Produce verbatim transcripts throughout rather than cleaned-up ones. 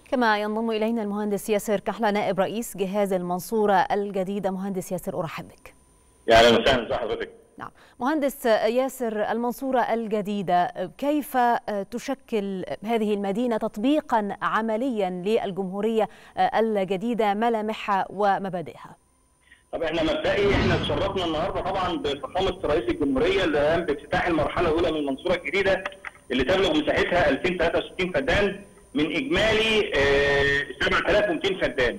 كما ينضم إلينا المهندس ياسر كحلة نائب رئيس جهاز المنصورة الجديدة. مهندس ياسر أرحب بك. يا اهلا وسهلا بحضرتك. نعم مهندس ياسر، المنصورة الجديدة كيف تشكل هذه المدينة تطبيقا عمليا للجمهورية الجديدة، ملامحها ومبادئها؟ طب احنا مبدئي احنا تشرفنا النهارده طبعا بفخامه رئيس الجمهوريه اللي قام بافتتاح المرحله الاولى من المنصوره الجديده اللي تبلغ مساحتها ألفين وثلاثة وستين فدان من اجمالي سبعة آلاف ومئتين فدان.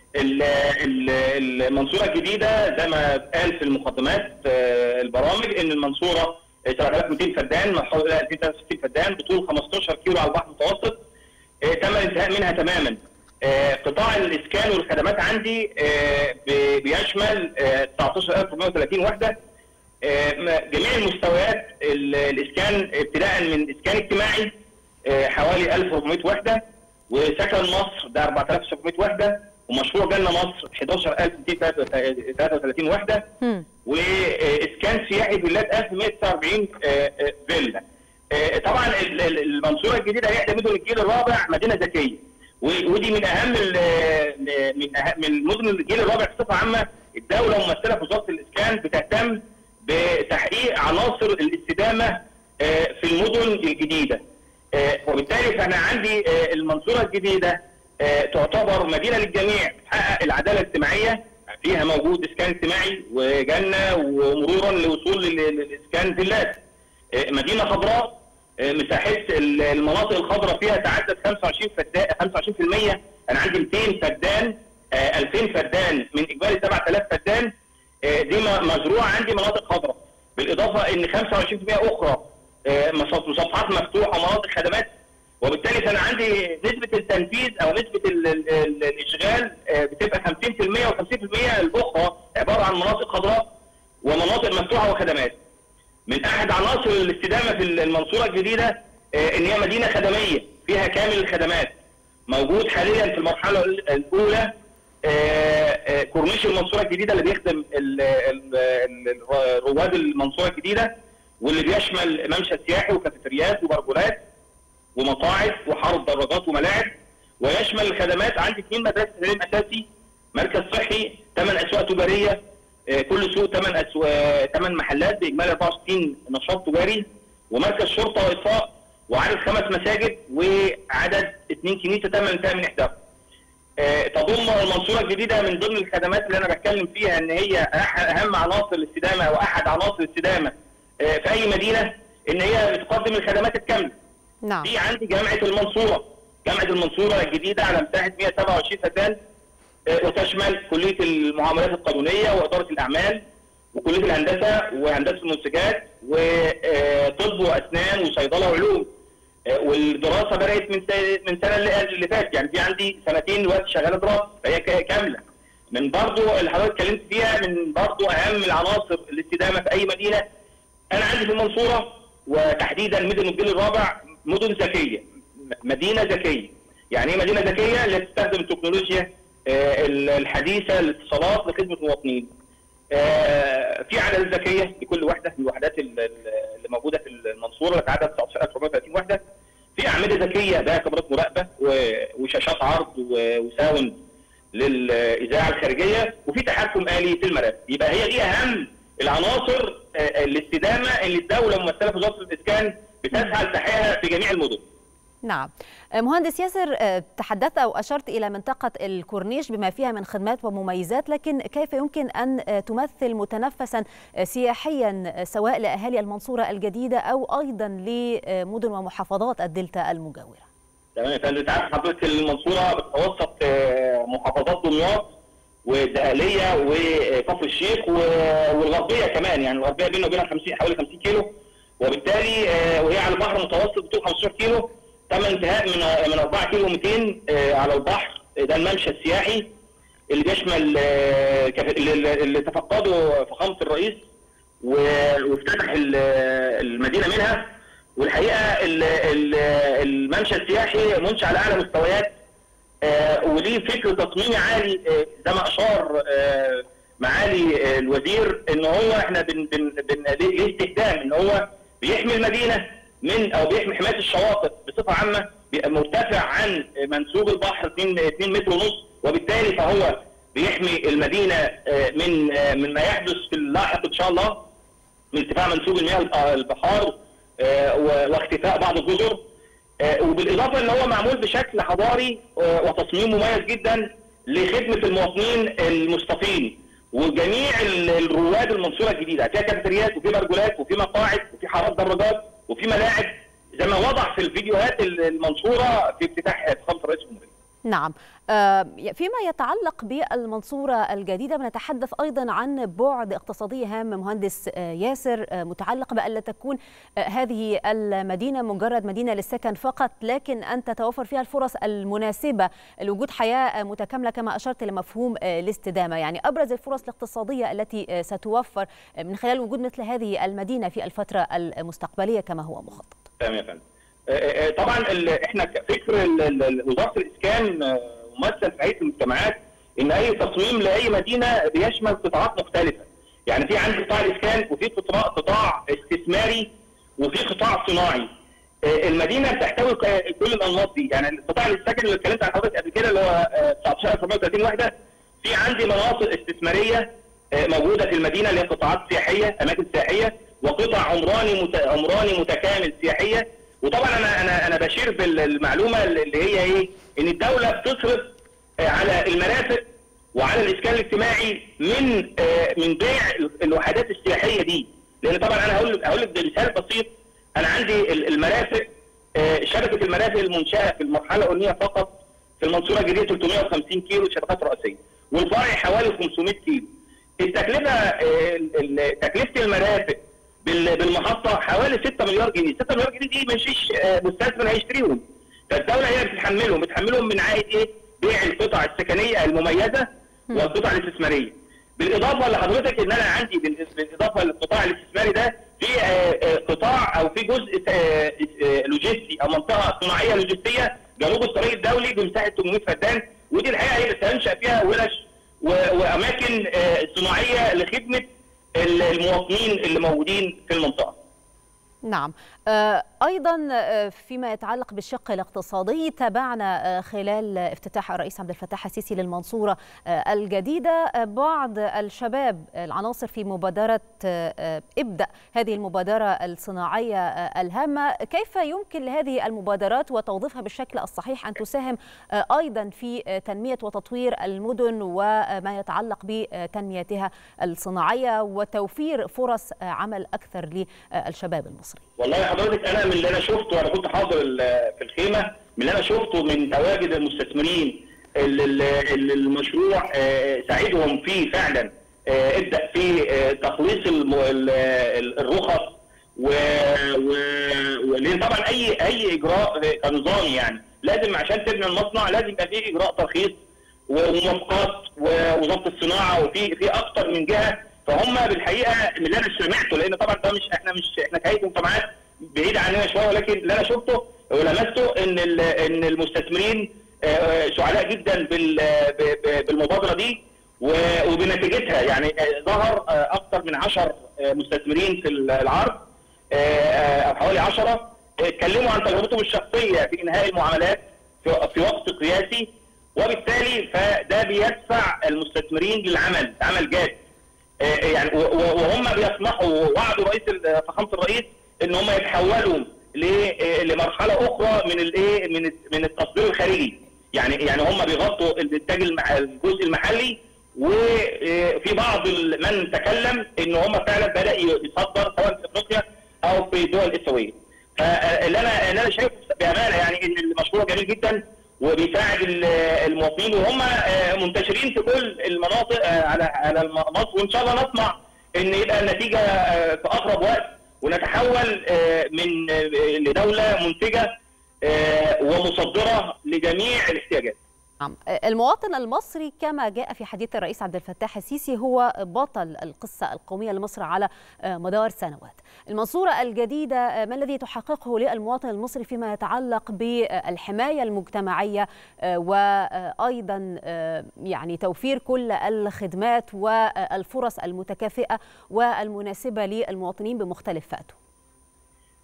المنصوره الجديده زي ما قال في المقدمات البرامج ان المنصوره سبعة آلاف ومئتين فدان محول الى ألفين وثلاثة وستين فدان بطول خمستاشر كيلو على البحر المتوسط، تم الانتهاء منها تماما. قطاع الاسكان والخدمات عندي بيشمل تسعتاشر ألف وأربعمئة وثلاثين وحده، جميع المستويات الاسكان ابتداء من اسكان اجتماعي حوالي ألف وأربعمئة وحده، وسكن مصر ده أربعة آلاف وسبعمئة وحده، ومشروع جنة مصر أحد عشر ألف ومئتين وثلاثة وثلاثين وحده، واسكان سياحي فيلات ألف ومئة وتسعة وأربعين فيلا. طبعا المنصوره الجديده هي احدى مدن الجيل الرابع مدينه ذكيه، ودي من اهم من أهم من مدن الجيل الرابع بصفه عامه. الدوله ممثله في وزاره الاسكان بتهتم بتحقيق عناصر الاستدامه في المدن الجديده، وبالتالي فانا عندي المنصوره الجديده تعتبر مدينه للجميع بتحقق العداله الاجتماعيه، فيها موجود اسكان اجتماعي وجنه ومرورا لوصول للاسكان فيلات. مدينه خضراء، مساحه المناطق الخضراء فيها تعدت خمسة وعشرين فدان خمسة وعشرين بالمئة. انا عندي مئتين فدان، ألفين فدان من اجمالي سبعة آلاف فدان دي مزروعه عندي مناطق خضراء، بالاضافه ان خمسة وعشرين بالمئة اخرى مسطحات مفتوحه ومناطق خدمات، وبالتالي فانا عندي نسبه التنفيذ او نسبه ال ال ال الاشغال بتبقى خمسين بالمئة وخمسين بالمئة الاخرى عباره عن مناطق خضراء ومناطق مفتوحه وخدمات. من احد عناصر الاستدامه في المنصوره الجديده ان هي مدينه خدميه فيها كامل الخدمات. موجود حاليا في المرحله الاولى كورنيش المنصوره الجديده اللي بيخدم رواد المنصوره الجديده، واللي بيشمل ممشى سياحي وكافيتريات وبرجولات ومقاعد وحارة دراجات وملاعب، ويشمل الخدمات عندي اثنين مدارس تعليم اساسي، مركز صحي، ثمان اسواق تجاريه، كل سوق ثمان اسواق ثمان محلات باجمالي أربعة وستين نشاط تجاري، ومركز شرطه واطفاء، وعدد خمس مساجد، وعدد اثنين كنيسه تم الانتهاء من احداهم. تضم المنصوره الجديده من ضمن الخدمات اللي انا بتكلم فيها ان هي اهم عناصر الاستدامه او احد عناصر الاستدامه في اي مدينه، ان هي بتقدم الخدمات الكامله. نعم. في عندي جامعه المنصوره، جامعه المنصوره الجديده على مساحه مئة وسبعة وعشرين فدان، وتشمل كليه المعاملات القانونيه واداره الاعمال وكليه الهندسه وهندسه المنتجات وطب واسنان وصيدله وعلوم. والدراسه بدات من من سنه اللي فاتت، يعني في عندي سنتين دلوقتي شغاله دراسه فهي كامله. من برضه اللي حضرتك اتكلمت فيها من برضه اهم العناصر الاستدامه في اي مدينه. انا عندي في المنصوره وتحديدا مدن الجيل الرابع مدن ذكيه، مدينه ذكيه. يعني ايه مدينه ذكيه؟ اللي تستخدم التكنولوجيا الحديثه للاتصالات لخدمه المواطنين. في عدد ذكيه لكل وحده من الوحدات اللي موجوده في المنصوره تتعدى تسعتاشر ألف وأربعمئة وثلاثين وحده. في اعمده ذكيه ده كاميرات مراقبه وشاشات عرض وساوند للاذاعه الخارجيه، وفي تحكم آلي في المراكب. يبقى هي دي اهم العناصر الاستدامه اللي الدوله ممثله في وزاره الاسكان بتسعى لتحقيقها في جميع المدن. نعم. مهندس ياسر، تحدثت أو أشرت إلى منطقة الكورنيش بما فيها من خدمات ومميزات، لكن كيف يمكن أن تمثل متنفسا سياحيا سواء لأهالي المنصورة الجديدة أو أيضا لمدن ومحافظات الدلتا المجاورة؟ تمام يا فندم. انت عارف حضرتك المنصورة بتتوسط محافظات دمياط والدقهلية وكفر الشيخ والغربية كمان، يعني الغربية بيننا وبينها خمسين حوالي خمسين كيلو، وبالتالي وهي على البحر المتوسط بطول خمستاشر كيلو. تم انتهاء من من أربعة كيلو ومئتين على البحر، ده الممشى السياحي اللي بيشمل اللي تفقده فخامه الرئيس وافتتح المدينه منها. والحقيقه الممشى السياحي منشأ على اعلى مستويات وليه فكر تصميمي عالي، زي ما اشار معالي الوزير ان هو احنا بن بن بن ليه استخدام ان هو بيحمي المدينه من او بيحمي حمايه الشواطئ بصفه عامه، مرتفع عن منسوب البحر اتنين متر ونص، وبالتالي فهو بيحمي المدينه من من ما يحدث في اللاحق ان شاء الله من ارتفاع منسوب المياه البحار واختفاء بعض الجزر، وبالاضافه ان هو معمول بشكل حضاري وتصميم مميز جدا لخدمه المواطنين المصطفين وجميع الرواد المنصوره الجديده. فيها كافيتريات وفي برجولات وفي مقاعد وفي حارات دراجات وفي ملاعب زي ما وضح في الفيديوهات المنشوره في افتتاح فخامه رئيس الجمهوريه. نعم، فيما يتعلق بالمنصورة الجديدة بنتحدث أيضا عن بعد اقتصادي هام مهندس ياسر، متعلق بأن لا تكون هذه المدينة مجرد مدينة للسكن فقط، لكن أن تتوفر فيها الفرص المناسبة لوجود حياة متكاملة كما أشرت لمفهوم الاستدامة. يعني أبرز الفرص الاقتصادية التي ستوفر من خلال وجود مثل هذه المدينة في الفترة المستقبلية كما هو مخطط. تمام يا فندم. طبعا احنا فكر وزاره الاسكان ممثل في هيئه المجتمعات ان اي تصميم لاي مدينه بيشمل قطاعات مختلفه. يعني في عندي قطاع الاسكان وفي قطاع قطاع استثماري وفي قطاع صناعي. المدينه بتحتوي كل الانماط دي، يعني القطاع السكني اللي اتكلمت عن حضرتك قبل كده اللي هو تسعتاشر ألف وأربعمائة وثلاثين وحده، في عندي مناطق استثماريه موجوده في المدينه اللي هي قطاعات سياحيه، اماكن سياحيه، وقطع عمراني مت... عمراني متكامل سياحيه. وطبعا انا انا انا بشير بالمعلومه اللي هي ايه؟ ان الدوله بتصرف على المرافق وعلى الاسكان الاجتماعي من من بيع الوحدات السياحيه دي، لان طبعا انا هقول هقول لك بمثال بسيط. انا عندي المرافق، شبكه المرافق المنشاه في المرحله الاولانيه فقط في المنصوره الجديده ثلاثمائة وخمسين كيلو شبكات رئيسيه، والفرع حوالي خمسمائة كيلو. التكلفه تكلفه المرافق بالمحطه حوالي ستة مليار جنيه، ستة مليار جنيه دي مفيش مستثمر هيشتريهم. فالدوله هي بتتحملهم، بتحملهم من عائد ايه؟ بيع القطع السكنيه المميزه والقطع الاستثماريه. بالاضافه لحضرتك ان انا عندي بالاضافه للقطاع الاستثماري ده في قطاع او في جزء لوجستي او منطقه صناعيه لوجستيه جنوب الطريق الدولي بمساحه ثمانمائة فدان، ودي الحقيقه هي بتنشا فيها ورش واماكن صناعيه لخدمه المواطنين اللي موجودين في المنطقه. نعم، أيضا فيما يتعلق بالشق الاقتصادي، تابعنا خلال افتتاح الرئيس عبد الفتاح السيسي للمنصورة الجديدة بعض الشباب العناصر في مبادرة ابدأ، هذه المبادرة الصناعية الهامة. كيف يمكن لهذه المبادرات وتوظيفها بالشكل الصحيح أن تساهم أيضا في تنمية وتطوير المدن وما يتعلق بتنميتها الصناعية وتوفير فرص عمل أكثر للشباب المصري؟ والله حضرتك انا من اللي انا شفته، وانا كنت حاضر في الخيمه، من اللي انا شفته من تواجد المستثمرين اللي المشروع ساعدهم فيه فعلا ابدا في تخليص الرخص، ولان طبعا اي اي اجراء كنظامي يعني لازم عشان تبني المصنع لازم يبقى فيه اجراء ترخيص وموافقات ووزاره الصناعه وفي في اكثر من جهه. فهم بالحقيقه من اللي انا سمعته، لان طبعا ده مش احنا مش احنا كهيئه مجتمعات بعيد عننا شويه، ولكن اللي انا شفته ولمسته ان ان المستثمرين سعداء جدا بالمبادره دي وبنتيجتها. يعني ظهر اكثر من عشرة مستثمرين في العرض او حوالي عشرة اتكلموا عن تجربتهم الشخصيه في انهاء المعاملات في وقت قياسي، وبالتالي فده بيدفع المستثمرين للعمل عمل جاد. يعني وهم بيسمحوا، ووعدوا رئيس فخامه الرئيس ان هم يتحولوا لمرحله اخرى من الايه من من التصدير الخارجي. يعني يعني هم بيغطوا الانتاج الجزء المحلي، وفي بعض من تكلم ان هم فعلا بدا يصدر سواء في افريقيا او في دول اسيويه. فاللي انا اللي انا شايفه بامانه يعني ان المشروع جميل جدا وبيساعد المواطنين، وهم منتشرين في كل المناطق على على مصر، وان شاء الله نطمع ان يبقى النتيجه في اقرب وقت ونتحول من لدوله منتجه ومصدره لجميع الاحتياجات. المواطن المصري كما جاء في حديث الرئيس عبد الفتاح السيسي هو بطل القصة القومية لمصر على مدار سنوات. المنصورة الجديدة ما الذي تحققه للمواطن المصري فيما يتعلق بالحماية المجتمعية وأيضا يعني توفير كل الخدمات والفرص المتكافئة والمناسبة للمواطنين بمختلف فئاته؟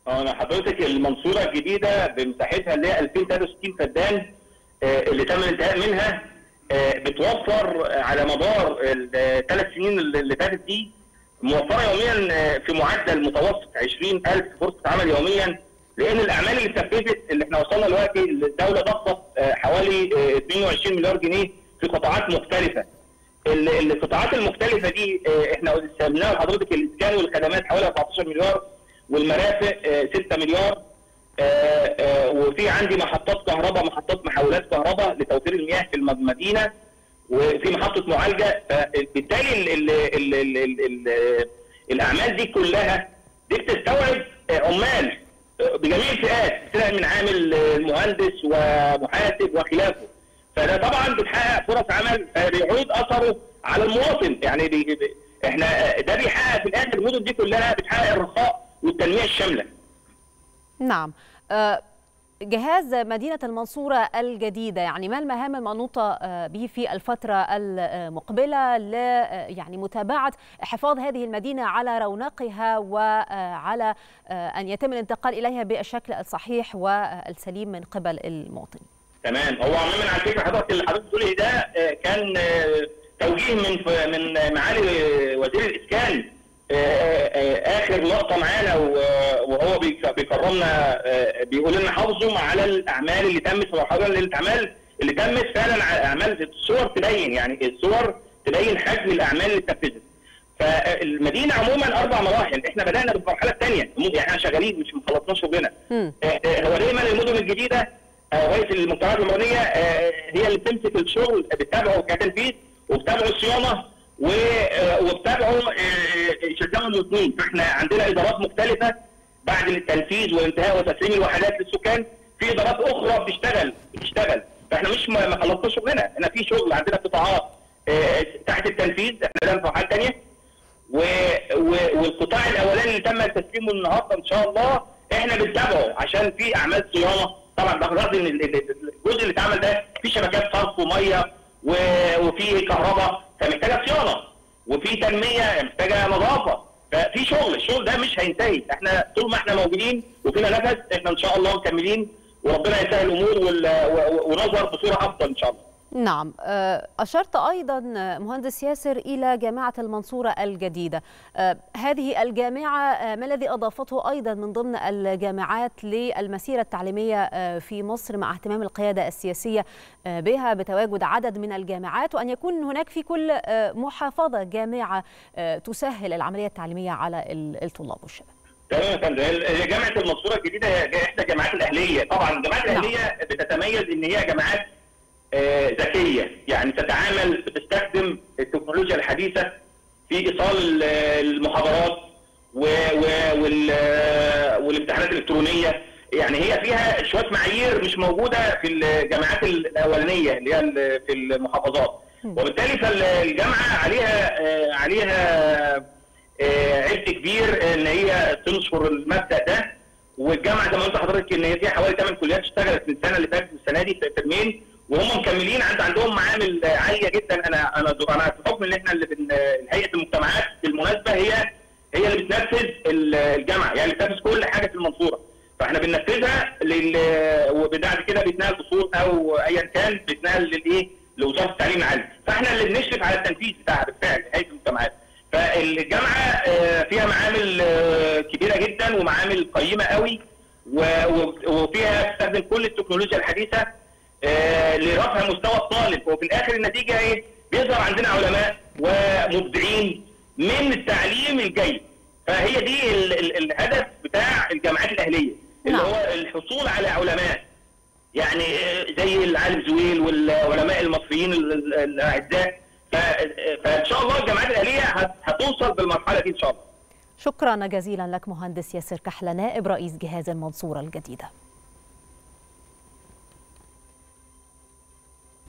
انا حضرتك المنصوره الجديده بمساحتها اللي هي ألفين وثلاثة وستين فدان اللي تم الانتهاء منها بتوفر على مدار الثلاث سنين اللي فاتت دي، موفره يوميا في معدل متوسط عشرين ألف فرصه عمل يوميا، لان الاعمال اللي اتنفذت اللي احنا وصلنا دلوقتي الدوله ضخت حوالي اثنين وعشرين مليار جنيه في قطاعات مختلفه. القطاعات المختلفه دي احنا قسمناها لحضرتك، الاسكان والخدمات حوالي أربعتاشر مليار، والمرافق ستة مليار، وفي عندي محطات كهرباء، محطات محولات كهرباء لتوفير المياه في المدينه، وفي محطه معالجه. فبالتالي ال ال ال ال ال الاعمال دي كلها دي بتستوعب عمال بجميع الفئات، ابتداء من عامل مهندس ومحاسب وخلافه. فده طبعا بتحقق فرص عمل بيعود اثره على المواطن. يعني بي احنا ده بيحقق في الاخر المدن دي كلها بتحقق الرخاء والتنميه الشامله. نعم. جهاز مدينة المنصورة الجديدة، يعني ما المهام المنوطة به في الفترة المقبلة ل يعني متابعة حفاظ هذه المدينة على رونقها وعلى أن يتم الانتقال إليها بالشكل الصحيح والسليم من قبل المواطن؟ تمام. هو عموما على فكرة حضرتك اللي حضرتك بتقولي ده كان توجيه من من معالي وزير الإسكان اخر لقطه معانا، وهو بيكرمنا بيقول لنا حافظوا على الاعمال اللي تمت، وحافظوا الاعمال اللي تمت فعلا اعمال الصور تبين، يعني الصور تبين حجم الاعمال اللي اتنفذت. فالمدينه عموما اربع مراحل، احنا بدانا بالمرحله الثانيه، يعني احنا شغالين مش مخلصناش شغلنا. هو دايما المدن الجديده رئيس المجتمعات العمرانيه هي اللي بتمسك الشغل، بتتابعه كتنفيذ وبتتابعه الصيانه وبتابعوا شركات المواطنين. فاحنا عندنا ادارات مختلفه بعد التنفيذ وانتهاء وتسليم الوحدات للسكان، في ادارات اخرى بتشتغل بتشتغل فاحنا مش ما خلصناش شغلنا، احنا في شغل عندنا قطاعات تحت التنفيذ، احنا ده في مرحله ثانيه، والقطاع الاولاني اللي تم تسليمه النهارده ان شاء الله احنا بنتابعه عشان في اعمال صيانه. طبعا باخد ان الجزء اللي اتعمل ده في شبكات صرف وميه وفي كهرباء، فمحتاجه صيانه، وفي تنميه محتاجه نظافه، ففي شغل. الشغل ده مش هينتهي، احنا طول ما احنا موجودين وفينا نفس احنا ان شاء الله مكملين، وربنا يسهل الامور ونظهر بصوره افضل ان شاء الله. نعم. أشرت أيضا مهندس ياسر إلى جامعة المنصورة الجديدة. هذه الجامعة ما الذي أضافته أيضا من ضمن الجامعات للمسيرة التعليمية في مصر، مع اهتمام القيادة السياسية بها بتواجد عدد من الجامعات، وأن يكون هناك في كل محافظة جامعة تسهل العملية التعليمية على الطلاب والشباب؟ تمام يا فندم. جامعة المنصورة الجديدة هي إحدى الجامعات الأهلية. طبعا الجامعات الأهلية بتتميز إن هي جامعات ذكيه، يعني تتعامل بتستخدم التكنولوجيا الحديثه في ايصال المحاضرات والامتحانات الالكترونيه. يعني هي فيها شويه معايير مش موجوده في الجامعات الاولانيه اللي هي في المحافظات، وبالتالي فالجامعه عليها عليها عبء كبير ان هي تنشر المبدا ده. والجامعه زي ما قلت لحضرتك ان هي فيها حوالي ثمان كليات اشتغلت من السنه اللي فاتت والسنه دي في ترمين، وهم مكملين. عند عندهم معامل عاليه جدا. انا انا انا في حكم ان احنا اللي بن هيئه المجتمعات بالمناسبه هي هي اللي بتنفذ الجامعه، يعني بتنفذ كل حاجه في المنصوره، فاحنا بننفذها لل وبعد كده بيتنقل اصول او ايا كان بيتنقل للايه؟ لوزاره التعليم العالي، فاحنا اللي بنشرف على التنفيذ بتاعها بالفعل هيئه المجتمعات. فالجامعه فيها معامل كبيره جدا ومعامل قيمه قوي، وفيها بتستخدم كل التكنولوجيا الحديثه لرفع مستوى الطالب، وفي الاخر النتيجه ايه؟ بيظهر عندنا علماء ومبدعين من التعليم الجيد. فهي دي ال ال الهدف بتاع الجامعات الاهليه، اللي هو الحصول على علماء يعني زي العالم زويل والعلماء المصريين الاعزاء. فان شاء الله الجامعات الاهليه هتوصل بالمرحله دي ان شاء الله. شكرا جزيلا لك مهندس ياسر كحلة، نائب رئيس جهاز المنصورة الجديدة.